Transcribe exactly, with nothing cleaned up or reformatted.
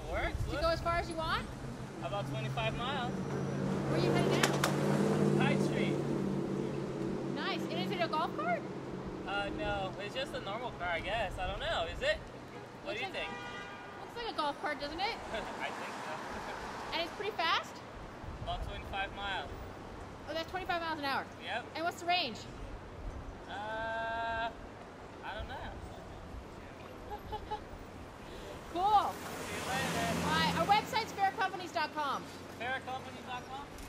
works. To go as far as you want? About twenty-five miles. Where are you heading now? Kite Street. Nice. And is it a golf cart? Uh, no, it's just a normal car, I guess. I don't know. Is it? What Looks do you like, think? Looks like a golf cart, doesn't it? I think so. And it's pretty fast? About twenty-five miles. Oh, that's twenty-five miles an hour. Yep. And what's the range? Uh, I don't know. Cool. See you later. All right, our website's fair companies dot com. fair companies dot com?